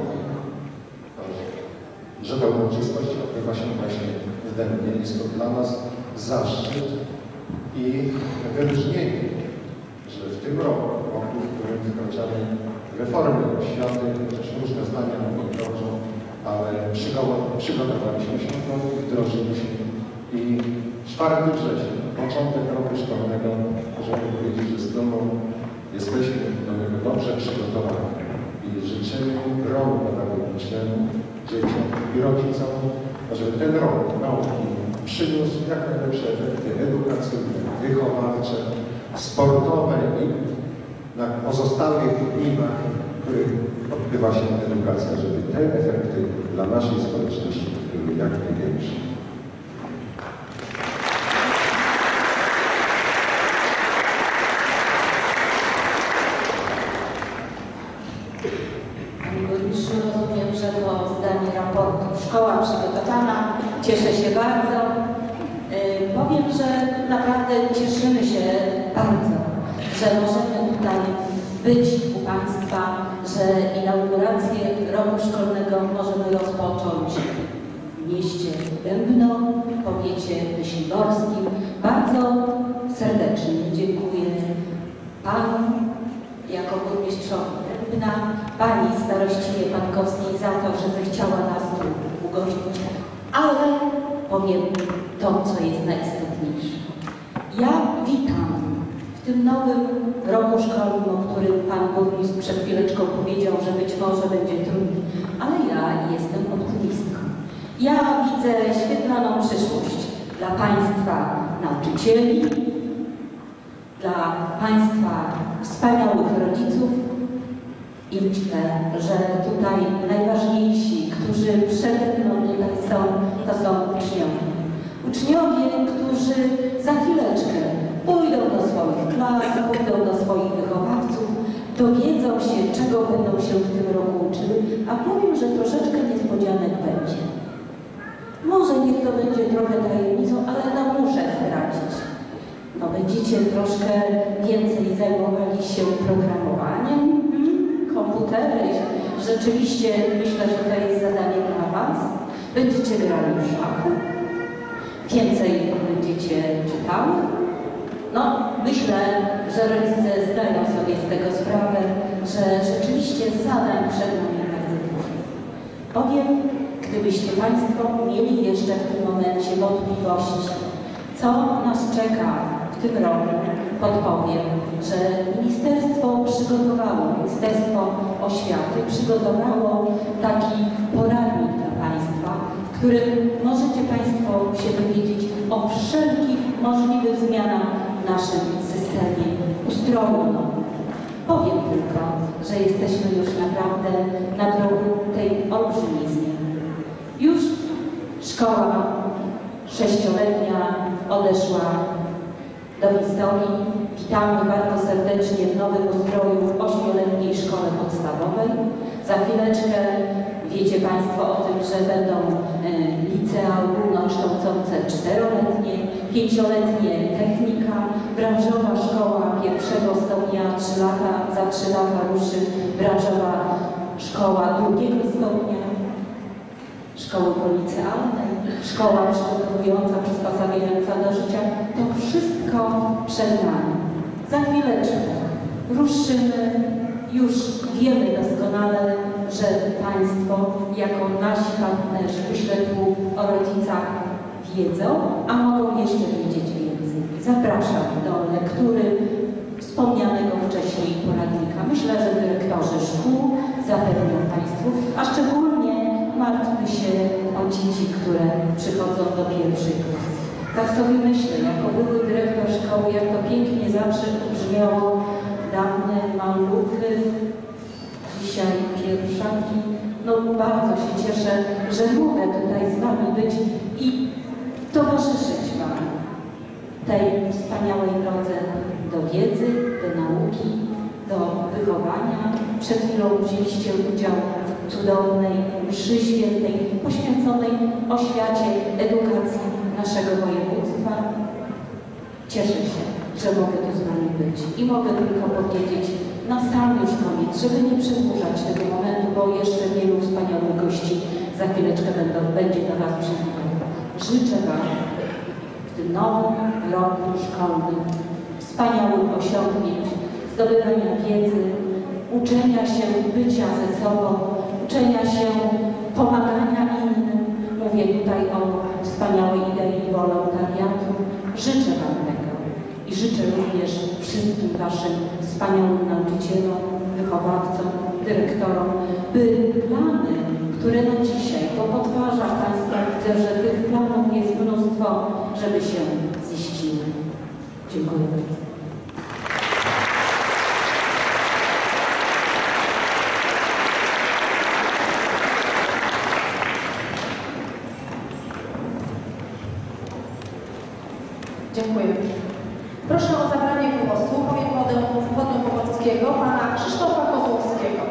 że ta uroczystość odbywa się właśnie w Dębnie. Jest to dla nas zaszczyt i wyróżnienie, że w tym roku, w którym wkraczamy reformy oświaty, chociaż różne zdania nam podrożą, ale przygotowaliśmy się do nich, wdrożyliśmy i 4 września, początek roku szkolnego, możemy powiedzieć, że z dumą jesteśmy do niego dobrze przygotowani i życzymy roku pedagogicznemu dzieciom i rodzicom, żeby ten rok nauki przyniósł jak najlepsze efekty edukacyjne, wychowawcze, sportowe i na pozostałych gminach, w których odbywa się edukacja, żeby te efekty dla naszej społeczności były jak największe. Rozumiem, że po zdaniu raportu szkoła przygotowana. Cieszę się bardzo. Powiem, że naprawdę cieszymy się bardzo, że możemy tutaj być u Państwa, że inaugurację roku szkolnego możemy rozpocząć w mieście Dębno, w powiecie myśliworskim. Bardzo serdecznie dziękuję Panu jako burmistrzowi Dębna, Pani starościnie Patkowskiej za to, że zechciała nas tu ugościć, ale powiem to, co jest najistotniejsze. Ja witam w tym nowym roku szkolnym, o którym Pan burmistrz przed chwileczką powiedział, że być może będzie trudny, ale ja jestem optymistką. Ja widzę świetlaną przyszłość dla Państwa nauczycieli, dla Państwa wspaniałych rodziców i myślę, że tutaj najważniejsi, którzy przede mną tutaj są, to są uczniowie. Uczniowie, którzy za chwileczkę pójdą do swoich klas, pójdą do swoich wychowawców, dowiedzą się, czego będą się w tym roku uczyły, a powiem, że troszeczkę niespodzianek będzie. Może niech to będzie trochę tajemnicą, ale no muszę zdradzić. No będziecie troszkę więcej zajmowali się programowaniem, komputery. Rzeczywiście myślę, że to jest zadanie dla Was. Będziecie grali w szachy, więcej będziecie czytały. No myślę, że rodzice zdają sobie z tego sprawę, że rzeczywiście zadań przed nami bardzo dużo. Powiem, gdybyście Państwo mieli jeszcze w tym momencie wątpliwości, co nas czeka w tym roku, podpowiem, że Ministerstwo Oświaty przygotowało taki poradnik dla Państwa, w którym możecie Państwo się dowiedzieć o wszelkich możliwych zmianach w naszym systemie ustroju. Powiem tylko, że jesteśmy już naprawdę na progu tej olbrzymiej zmiany. Już szkoła 6-letnia odeszła do historii. Witamy bardzo serdecznie w nowym ustroju w 8-letniej szkole podstawowej. Za chwileczkę wiecie Państwo o tym, że będą licea ogólnokształcące 4-letnie, 5-letnie technika, branżowa szkoła pierwszego stopnia 3 lata, za 3 lata ruszy branżowa szkoła drugiego stopnia, szkoły policealne, szkoła przygotowująca, przysposabiająca do życia. To wszystko przed nami. Za chwileczkę ruszymy. Już wiemy doskonale, że Państwo jako nasi partnerzy, myślę tu o rodzicach, wiedzą, a mogą jeszcze wiedzieć więcej. Zapraszam do lektury wspomnianego wcześniej poradnika. Myślę, że dyrektorzy szkół zapewnią Państwu, a szczególnie martwmy się o dzieci, które przychodzą do pierwszej klasy. Tak sobie myślę, jako były dyrektor szkoły, jak to pięknie zawsze brzmiało, dawne maluchy, dzisiaj pierwszaki. No bardzo się cieszę, że mogę tutaj z Wami być i towarzyszyć Wam tej wspaniałej drodze do wiedzy, do nauki, do wychowania. Przed chwilą wzięliście udział w cudownej mszy świętej poświęconej oświacie, edukacji naszego województwa. Cieszę się, że mogę tu z Wami być i mogę tylko powiedzieć na sam już koniec, żeby nie przedłużać tego momentu, bo jeszcze wielu wspaniałych gości za chwileczkę będzie do Was przychodziło. Życzę Wam w tym nowym roku szkolnym wspaniałych osiągnięć, zdobywania wiedzy, uczenia się bycia ze sobą, uczenia się pomagania innym. Mówię tutaj o wspaniałej idei wolontariatu. Życzę Wam tego i życzę również wszystkim Waszym wspaniałym nauczycielom, wychowawcom, dyrektorom, by plany, które na dzisiaj, bo podważam Państwa, widzę, że tych planów jest mnóstwo, żeby się ziściły. Dziękuję bardzo. Dziękuję. Proszę o zabranie głosu wojewodę pomorskiego, pana Krzysztofa Kozłowskiego.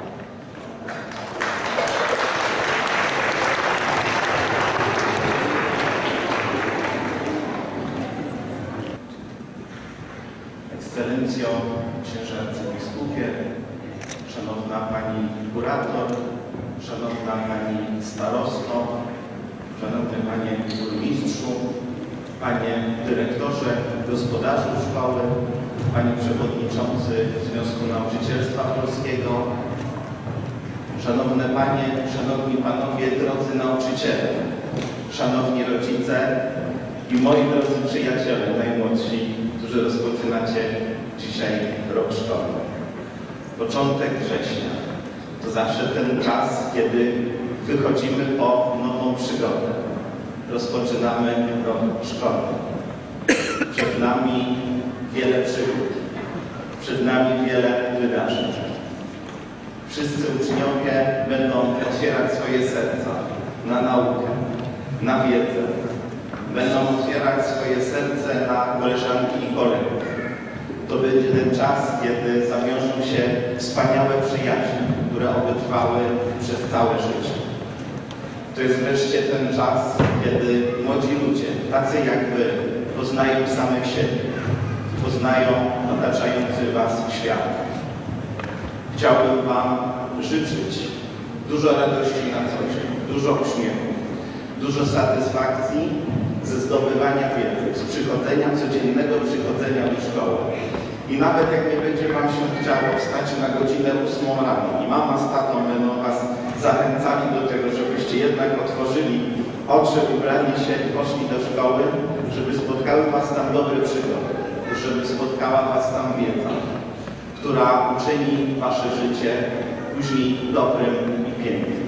Ekscelencjo, księże arcybiskupie, szanowna pani kurator, szanowna pani starosto, szanowny panie burmistrzu, panie dyrektorze, gospodarzu szkoły, panie przewodniczący Związku Nauczycielstwa Polskiego, szanowne panie, szanowni panowie, drodzy nauczyciele, szanowni rodzice i moi drodzy przyjaciele, najmłodsi, którzy rozpoczynacie dzisiaj rok szkolny. Początek września to zawsze ten czas, kiedy wychodzimy po nową przygodę. Rozpoczynamy rok szkolny. Przed nami wiele przygód, przed nami wiele wydarzeń. Wszyscy uczniowie będą otwierać swoje serca na naukę, na wiedzę. Będą otwierać swoje serce na koleżanki i kolegów. To będzie ten czas, kiedy zawiążą się wspaniałe przyjaźnie, które oby trwały przez całe życie. To jest wreszcie ten czas, kiedy młodzi ludzie, tacy jak Wy, poznają samych siebie, poznają otaczający Was świat. Chciałbym Wam życzyć dużo radości na co dzień, dużo uśmiechu, dużo satysfakcji ze zdobywania wiedzy, z przychodzenia, codziennego przychodzenia do szkoły. I nawet jak nie będzie Wam się chciało wstać na godzinę 8 rano i mama z tatą będą Was zachęcali do tego, żebyście jednak otworzyli oczy, ubrali się i poszli do szkoły, żeby spotkały Was tam dobre przygody, żeby spotkała Was tam wiedza, która uczyni Wasze życie później dobrym i pięknym.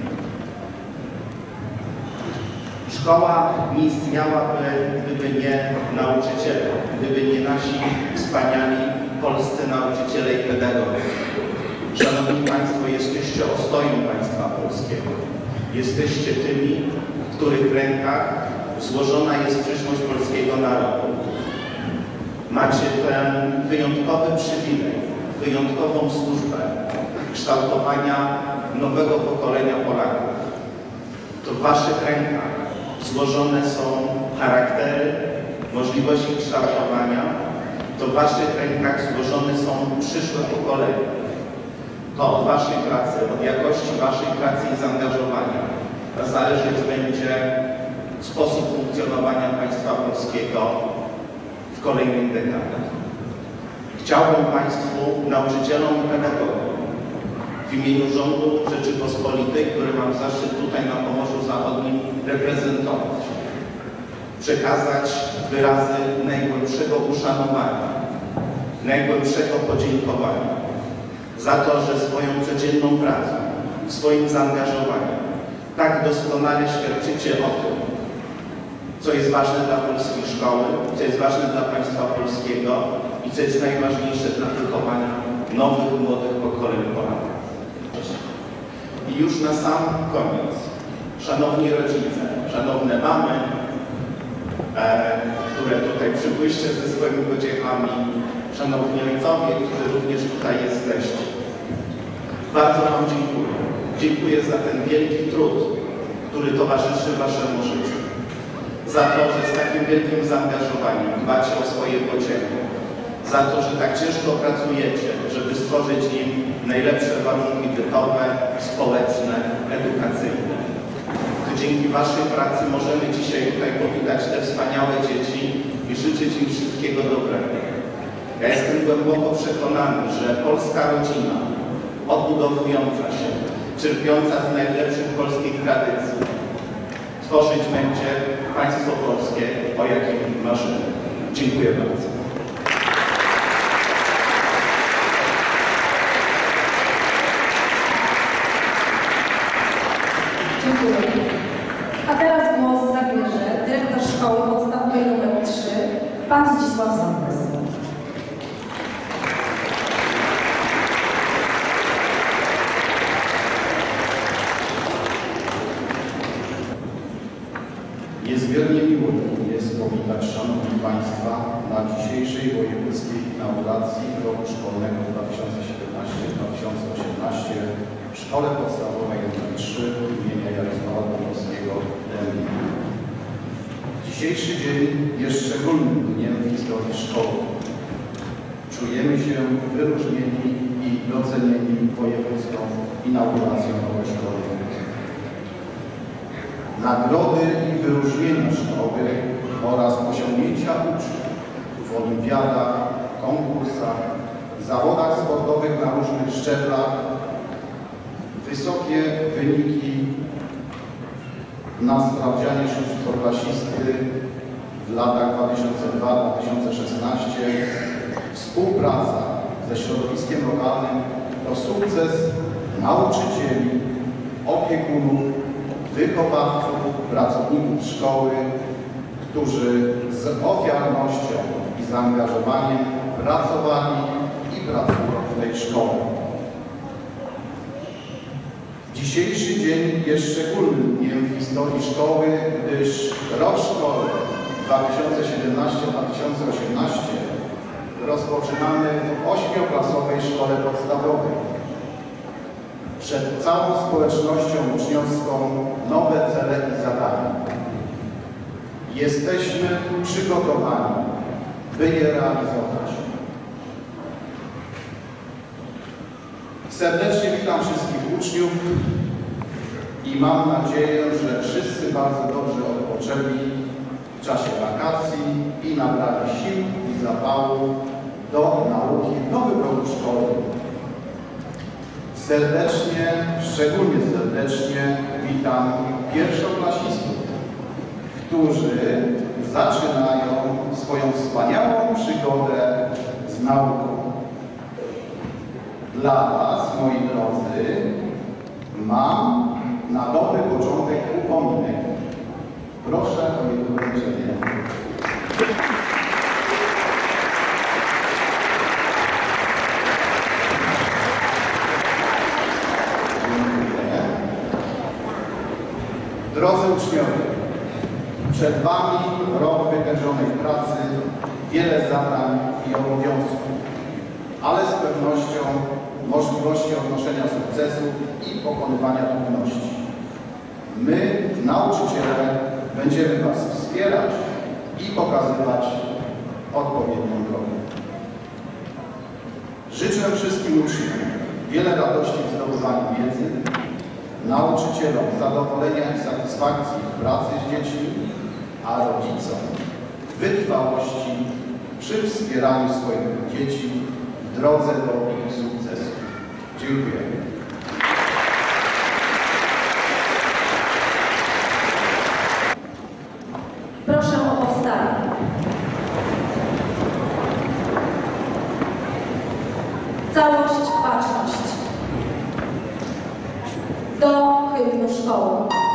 Szkoła nie istniałaby, gdyby nie nauczyciele, gdyby nie nasi wspaniali polscy nauczyciele i pedagogowie. Szanowni Państwo, jesteście ostoją państwa polskiego. Jesteście tymi, w których rękach złożona jest przyszłość polskiego narodu. macie ten wyjątkowy przywilej, wyjątkową służbę kształtowania nowego pokolenia Polaków. To w waszych rękach złożone są charaktery, możliwości kształtowania, to w waszych rękach złożone są przyszłe pokolenia. To od waszej pracy, od jakości waszej pracy i zaangażowania zależeć będzie sposób funkcjonowania państwa polskiego w kolejnych dekadach. Chciałbym Państwu, nauczycielom i pedagogom, w imieniu rządu Rzeczypospolitej, który mam zaszczyt tutaj na Pomorzu Zachodnim reprezentować, przekazać wyrazy najgłębszego uszanowania, najgłębszego podziękowania za to, że swoją codzienną pracą, swoim zaangażowaniem tak doskonale świadczycie o tym, co jest ważne dla polskiej szkoły, co jest ważne dla państwa polskiego i co jest najważniejsze dla wychowania nowych, młodych pokoleń Polaków. I już na sam koniec, szanowni rodzice, szanowne mamy, które tutaj przybyliście ze swoimi pociechami, szanowni ojcowie, którzy również tutaj jesteście. Bardzo Wam dziękuję. Dziękuję za ten wielki trud, który towarzyszy Waszemu życiu. Za to, że z takim wielkim zaangażowaniem dbacie o swoje pociechy. Za to, że tak ciężko pracujecie, żeby stworzyć im najlepsze warunki bytowe, społeczne, edukacyjne. To dzięki Waszej pracy możemy dzisiaj tutaj powitać te wspaniałe dzieci i życzyć im wszystkiego dobrego. Ja jestem głęboko przekonany, że polska rodzina, odbudowująca się, czerpiąca z najlepszych polskich tradycji, tworzyć będzie państwo polskie, o jakim marzymy. Dziękuję bardzo. Dziękuję. A teraz głos zabierze dyrektor Szkoły Podstawowej nr 3, pan Zdzisław Sołtys. Niezmiernie miło mi jest powitać Szanowni Państwa na dzisiejszej wojewódzkiej inauguracji roku szkolnego 2017-2018 w Szkole Podstawowej nr 3 imienia Jarosława Dąbrowskiego DMI. Dzisiejszy dzień jest szczególnym dniem w historii szkoły. Czujemy się wyróżnieni i docenieni wojewódzką inauguracją nowej szkoły. Nagrody i wyróżnienia szkoły oraz osiągnięcia uczniów w olimpiadach, konkursach, zawodach sportowych na różnych szczeblach, wysokie wyniki na sprawdzianie szóstoklasisty w latach 2002-2016, współpraca ze środowiskiem lokalnym to sukces nauczycieli, opiekunów, wychowawców, pracowników szkoły, którzy z ofiarnością i zaangażowaniem pracowali i pracują w tej szkole. Dzisiejszy dzień jest szczególnym dniem w historii szkoły, gdyż rok szkolny 2017-2018 rozpoczynamy w 8-klasowej szkole podstawowej. Przed całą społecznością uczniowską nowe cele i zadania. Jesteśmy przygotowani, by je realizować. Serdecznie witam wszystkich uczniów i mam nadzieję, że wszyscy bardzo dobrze odpoczęli w czasie wakacji i nabrali sił i zapału do nauki w nowym roku szkolnym. Serdecznie, szczególnie serdecznie witam pierwszoklasistów, którzy zaczynają swoją wspaniałą przygodę z nauką. Dla Was, moi drodzy, mam na dobry początek upominek. Proszę o jego wręczenie. Drodzy uczniowie, przed Wami rok wytężonej pracy, wiele zadań i obowiązków, ale z pewnością możliwości odnoszenia sukcesu i pokonywania trudności. My, nauczyciele, będziemy Was wspierać i pokazywać odpowiednią drogę. Życzę wszystkim uczniom wiele radości w zdobywaniu wiedzy, nauczycielom zadowolenia i satysfakcji w pracy z dziećmi, a rodzicom wytrwałości przy wspieraniu swoich dzieci w drodze do ich sukcesu. Dziękuję. Proszę o powstanie. Całość, baczność. Do hymnu szkoły.